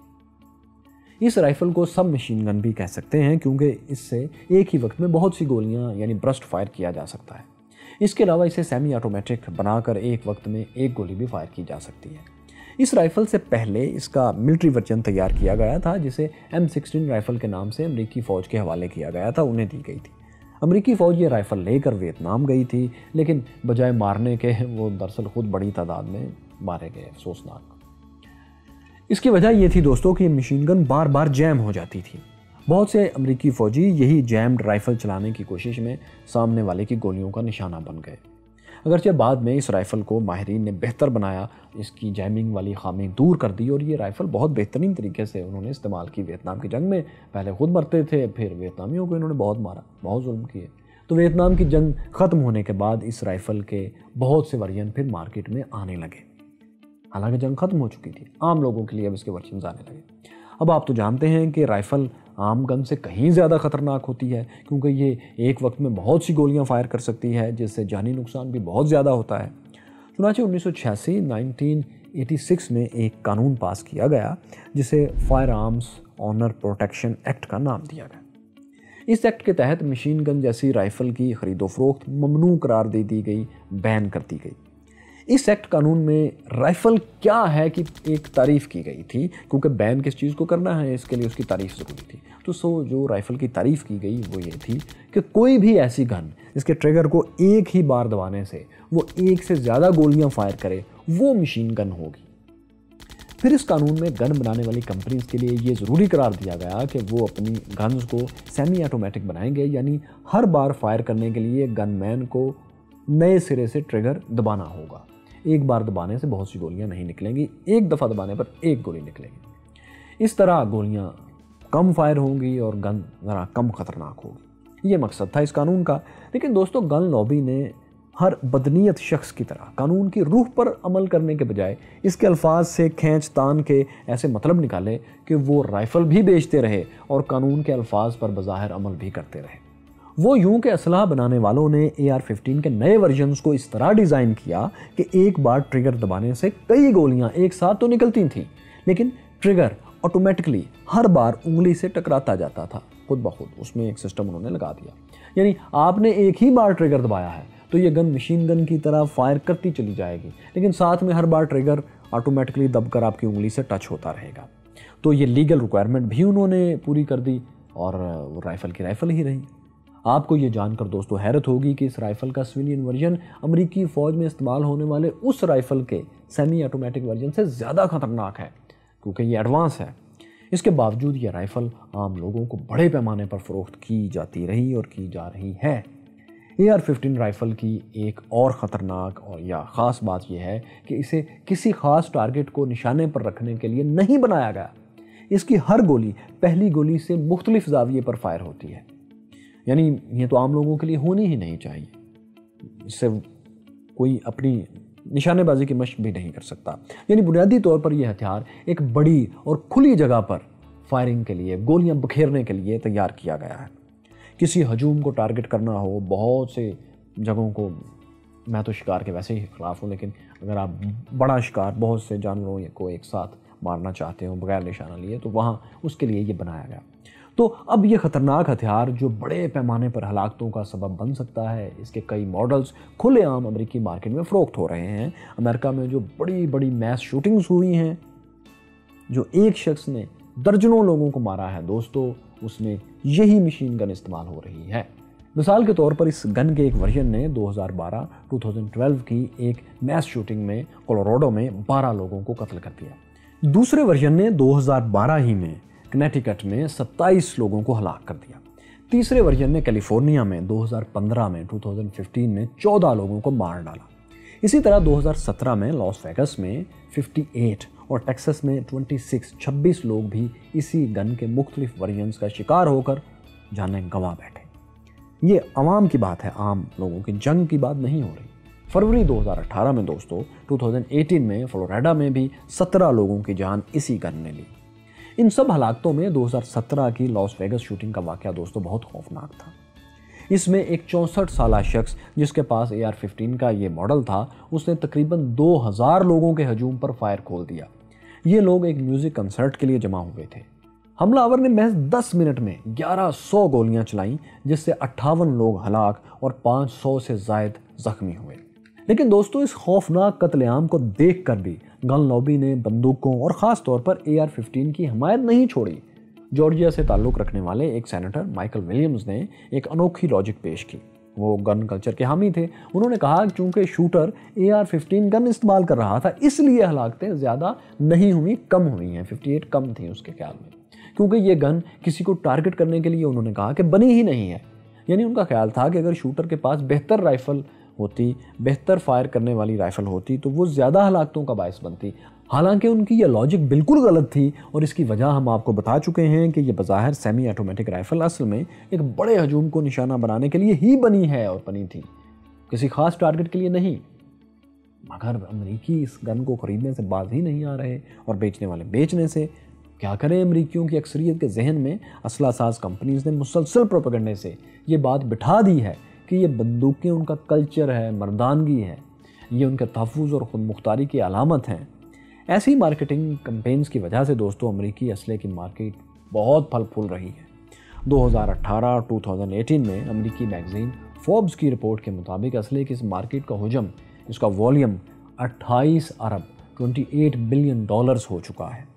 اس رائفل کو سب مشین گن بھی کہہ سکتے ہیں، کیونکہ اس سے ایک ہی وقت میں بہت سی گولیاں یعنی برسٹ فائر کیا جا سکتا ہے۔ اس کے علاوہ اسے سیمی آٹومیٹک بنا کر ایک وقت میں ایک گولی بھی فائر کی جا سکتی ہے۔ اس رائفل سے پہلے اس کا ملٹری ورژن تیار کیا گیا تھا، جسے ایم سکسٹین رائفل کے نام سے امریکی فوج کے حوالے کیا گیا تھا، انہیں دی گئی تھی۔ امریکی فوج یہ رائفل لے کر ویتنام گئی تھی، لیکن بجائے مارنے کے وہ دراصل خود بڑی تعداد میں مارے گئے، افسوسناک۔ اس کی وجہ یہ تھی دوستوں کہ یہ مشین گن بار بار جیم ہو جاتی تھی۔ بہت سے امریکی فوجی یہی جیمڈ رائفل چلانے کی کوشش میں سامنے والے کی گولیوں کا نشانہ بن گئے۔ اگرچہ بعد میں اس رائفل کو ماہرین نے بہتر بنایا، اس کی جیمنگ والی خامی دور کر دی، اور یہ رائفل بہت بہترین طریقے سے انہوں نے استعمال کی ویتنام کی جنگ میں۔ پہلے خود مرتے تھے، پھر ویتنامیوں کو انہوں نے بہت مارا، بہت ظلم کیے۔ تو ویتنام کی جنگ ختم ہونے کے بعد اس رائفل کے بہت سے ورژن پھر مارکیٹ میں آنے لگے، حالانکہ جنگ ختم ہو چکی تھی، عام لوگوں کے لیے اب اس کے ورژنز آنے لگے۔ اب آپ تو جانتے ہیں کہ رائفل عام گن سے کہیں زیادہ خطرناک ہوتی ہے، کیونکہ یہ ایک وقت میں بہت سی گولیاں فائر کر سکتی ہے، جس سے جانی نقصان بھی بہت زیادہ ہوتا ہے۔ چنانچہ انیس سو چھیاسی نائنٹین ایٹی سکس میں ایک قانون پاس کیا گیا، جسے Firearms Owners Protection Act کا نام دیا گیا۔ اس ایکٹ کے تحت مشین گن جیسی رائفل کی خرید و فروخت ممنوع قرار دے دی گئی، بین کر دی گئی۔ اس ایکٹ قانون میں رائفل کیا ہے کہ ایک تعریف کی گئی تھی، کیونکہ بین کس چیز کو کرنا ہے اس کے لیے اس کی تعریف ضروری تھی۔ تو سو جو رائفل کی تعریف کی گئی وہ یہ تھی کہ کوئی بھی ایسی گن جس کے ٹریگر کو ایک ہی بار دبانے سے وہ ایک سے زیادہ گولیاں فائر کرے، وہ مشین گن ہوگی۔ پھر اس قانون میں گن بنانے والی کمپنیز کے لیے یہ ضروری قرار دیا گیا کہ وہ اپنی گنز کو سیمی آٹومیٹک بنائیں گے، یعنی ہر بار فائر کرنے کے لیے گن مین کو نئے سرے سے ٹریگر دبانا ہوگا۔ ایک بار دبانے سے بہت سی گولیاں نہیں نکلیں گی، ایک دفعہ دبانے پر ایک گولی نکلے گی۔ اس طرح گولیاں کم فائر ہوں گی اور گن ذرا کم خطرناک ہوگی۔ یہ مقصد تھا اس قانون کا۔ لیکن دوستو گن لابی نے ہر بدنیت شخص کی طرح قانون کی روح پر عمل کرنے کے بجائے اس کے الفاظ سے کھینچ تان کے ایسے مطلب نکالے کہ وہ رائفل بھی بیچتے رہے اور قانون کے الفاظ پر بظاہر عمل بھی کرتے رہے۔ وہ یوں کہ اسلحہ بنانے والوں نے اے آر ففٹین کے نئے ورژنز کو اس طرح ڈیزائن کیا کہ ایک بار ٹریگر دبانے سے کئی گولیاں ایک ساتھ تو نکلتی تھیں، لیکن ٹریگر آٹومیٹکلی ہر بار انگلی سے ٹکراتا جاتا تھا خود بخود۔ اس میں ایک سسٹم انہوں نے لگا دیا، یعنی آپ نے ایک ہی بار ٹریگر دبایا ہے تو یہ گن مشین گن کی طرح فائر کرتی چلی جائے گی، لیکن ساتھ میں ہر بار ٹریگر آٹومیٹکلی دب کر آپ کی انگلی سے ٹچ ہوتا رہے گا۔ تو یہ لیگل ریکوائرمنٹ بھی انہوں نے پوری کر دی اور وہ رائفل کی رائفل ہی رہی۔ آپ کو یہ جان کر دوستو حیرت ہوگی کہ اس رائفل کا سویلین ورژن امریکی فوج میں استعمال ہونے والے اس رائفل کے سیمی آٹومیٹک ورژن سے زیادہ خطرناک ہے، کیونکہ یہ ایڈوانس ہے۔ اس کے باوجود یہ رائفل عام لوگوں کو بڑے پیمانے پر فروخت کی جاتی رہی اور کی جا رہی ہے۔ اے آر ففٹین رائفل کی ایک اور خطرناک اور یا خاص بات یہ ہے کہ اسے کسی خاص ٹارگٹ کو نشانے پر رکھنے کے لیے نہیں بنایا گیا۔ اس کی ہر گولی پہلی گولی سے مختلف زاویے پر فائر ہوتی ہے، یعنی یہ تو عام لوگوں کے لیے ہونی ہی نہیں چاہیے۔ اس سے کوئی اپنی نشانے بازی کی مشق بھی نہیں کر سکتا۔ یعنی بنیادی طور پر یہ ہتھیار ایک بڑی اور کھلی جگہ پر فائرنگ کے لیے، گولیاں بکھیرنے کے لیے تیار کیا گیا ہے۔ کسی ہجوم کو ٹارگٹ کرنا ہو، بہت سے جگہوں کو، میں تو شکار کے ویسے ہی خلاف ہوں، لیکن اگر آپ بڑا شکار بہت سے جانوروں کو ایک ساتھ مارنا چاہتے ہوں بغیر نشانہ لیے تو وہاں اس کے لیے یہ بنایا گیا۔ تو اب یہ خطرناک ہتھیار جو بڑے پیمانے پر ہلاکتوں کا سبب بن سکتا ہے، اس کے کئی ماڈلز کھلے عام امریکی مارکیٹ میں فروخت ہو رہے ہیں۔ امریکہ میں جو بڑی بڑی میس شوٹنگز ہوئی ہیں، جو ایک شخص نے درجنوں لوگوں کو مارا ہے دوستو، اس میں یہی مشین گن استعمال ہو رہی ہے۔ مثال کے طور پر اس گن کے ایک ورژن نے دو ہزار بارہ دو ہزار بارہ کی ایک میس شوٹنگ میں کولوراڈو میں بارہ لوگوں کو قتل کر دیا۔ دوسرے ورژن نے دو ہزار بارہ ہی میں کنیٹیکٹ میں ستائیس لوگوں کو ہلاک کر دیا۔ تیسرے ورژن نے کیلیفورنیا میں دو ہزار پندرہ میں دو ہزار پندرہ میں چودہ لوگوں کو مار ڈالا۔ اسی طرح دو ہزار سترہ میں لاس ویگس میں اٹھاون اور ٹیکساس میں چھبیس چھبیس لوگ بھی اسی گن کے مختلف ورژنز کا شکار ہو کر جانیں گنوا بیٹھے۔ یہ عوام کی بات ہے، عام لوگوں کی جنگ کی بات نہیں ہو رہی۔ فروری دو ہزار اٹھارہ میں دوستو دو ہزار اٹھارہ میں فلوریڈا میں بھی سترہ لوگوں کی جان اسی گن نے لی۔ ان سب ہلاکتوں میں دو ہزار سترہ کی لاس ویگس شوٹنگ کا واقعہ دوستو بہت خوفناک تھا۔ اس میں ایک چونسٹھ سالہ شخص جس کے پاس اے آر ففٹین کا یہ ماڈل تھا، اس نے تقریباً دو ہزار لوگوں کے ہجوم پر فائر کھول دیا۔ یہ لوگ ایک میوزک کنسرٹ کے لیے جمع ہوئے تھے۔ حملہ آور نے محض دس منٹ میں گیارہ سو گولیاں چلائیں، جس سے اٹھاون لوگ ہلاک اور پانچ سو سے زائد زخمی ہوئے۔ لیکن دوستو اس خوفناک قتل عام کو دیکھ کر بھی گن لابی نے بندوقوں اور خاص طور پر اے آر ففٹین کی حمایت نہیں چھوڑی۔ جارجیا سے تعلق رکھنے والے ایک سینیٹر مائیکل ولیمز نے ایک انوکھی لاجک پیش کی۔ وہ گن کلچر کے حامی تھے۔ انہوں نے کہا کہ چونکہ shooter A R fifteen gun استعمال کر رہا تھا، اس لیے ہلاکتیں زیادہ نہیں ہوئی، کم ہوئی ہیں۔ اٹھاون کم تھیں اس کے خیال میں، کیونکہ یہ گن کسی کو ٹارگٹ کرنے کے لیے انہوں نے کہا کہ بنی ہی نہیں ہے۔ یعنی ان کا خیال تھا کہ اگر شوٹر کے پاس بہتر رائفل ہوتی، بہتر فائر کرنے والی رائفل ہوتی تو وہ زیادہ ہلاکتوں کا باعث بنتی۔ حالانکہ ان کی یہ لاجک بالکل غلط تھی، اور اس کی وجہ ہم آپ کو بتا چکے ہیں کہ یہ بظاہر سیمی آٹومیٹک رائفل اصل میں ایک بڑے ہجوم کو نشانہ بنانے کے لیے ہی بنی ہے اور بنی تھی، کسی خاص ٹارگٹ کے لیے نہیں۔ مگر امریکی اس گن کو خریدنے سے باز ہی نہیں آ رہے اور بیچنے والے بیچنے سے۔ کیا کریں، امریکیوں کی اکثریت کے ذہن میں اسلحہ ساز کمپنیز نے مسلسل پروپیگنڈے سے یہ بات بٹھا دی ہے کہ یہ بندوقیں ان کا کلچر ہے، مردانگی ہے، یہ ان کے تحفظ اور خود مختاری کی علامت ہیں۔ ایسی مارکیٹنگ کمپینز کی وجہ سے دوستو امریکی اسلحے کی مارکیٹ بہت پھل پھول رہی ہے۔ دو ہزار اٹھارہ دو ہزار اٹھارہ میں امریکی میگزین فوربس کی رپورٹ کے مطابق اسلحے کی اس مارکیٹ کا حجم، اس کا والیوم اٹھائیس ارب اٹھائیس بلین ڈالرز ہو چکا ہے۔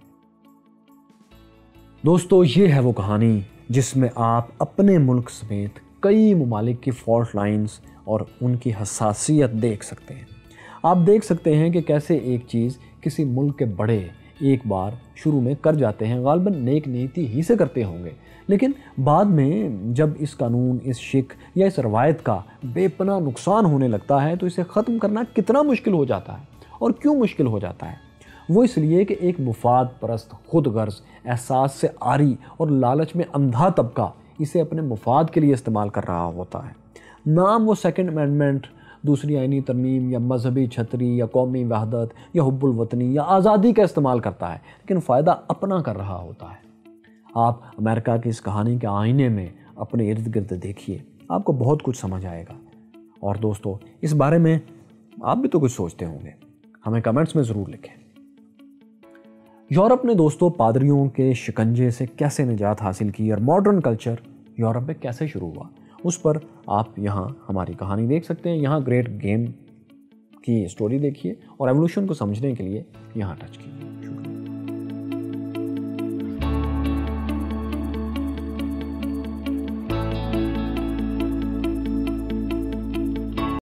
دوستو یہ ہے وہ کہانی جس میں آپ اپنے ملک سمیت کئی ممالک کی فالٹ لائنز اور ان کی حساسیت دیکھ سکتے ہیں۔ آپ دیکھ سکتے ہیں کہ کیسے ایک چیز کسی ملک کے بڑے ایک بار شروع میں کر جاتے ہیں، غالباً نیک نیتی ہی سے کرتے ہوں گے، لیکن بعد میں جب اس قانون، اس شک یا اس روایت کا بے پناہ نقصان ہونے لگتا ہے تو اسے ختم کرنا کتنا مشکل ہو جاتا ہے۔ اور کیوں مشکل ہو جاتا ہے؟ وہ اس لیے کہ ایک مفاد پرست، خود غرض، احساس سے عاری اور لالچ میں اندھا طبقہ اسے اپنے مفاد کے لیے استعمال کر رہا ہوتا ہے۔ نام وہ سیکنڈ امینڈمنٹ، دوسری آئینی ترمیم یا مذہبی چھتری یا قومی وحدت یا حب الوطنی یا آزادی کا استعمال کرتا ہے، لیکن فائدہ اپنا کر رہا ہوتا ہے۔ آپ امریکہ کی اس کہانی کے آئینے میں اپنے ارد گرد دیکھیے، آپ کو بہت کچھ سمجھ آئے گا۔ اور دوستو اس بارے میں آپ بھی تو کچھ سوچتے ہوں گے، ہمیں کمنٹس میں ضرور لکھیں۔ یورپ نے دوستو پادریوں کے شکنجے سے کیسے نجات حاصل کی اور ماڈرن کلچر یورپ میں کیسے شروع ہوا، اس پر آپ یہاں ہماری کہانی دیکھ سکتے ہیں۔ یہاں گریٹ گیم کی سٹوری دیکھیے اور ایوولوشن کو سمجھنے کے لیے یہاں ٹچ کیجیے۔